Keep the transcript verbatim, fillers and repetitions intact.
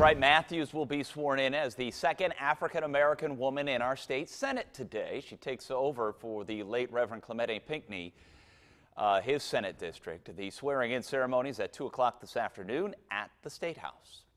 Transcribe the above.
Right, Matthews will be sworn in as the second African-American woman in our state Senate today. She takes over for the late Reverend Clemente Pinckney, uh, his Senate district. The swearing-in ceremony is at two o'clock this afternoon at the State House.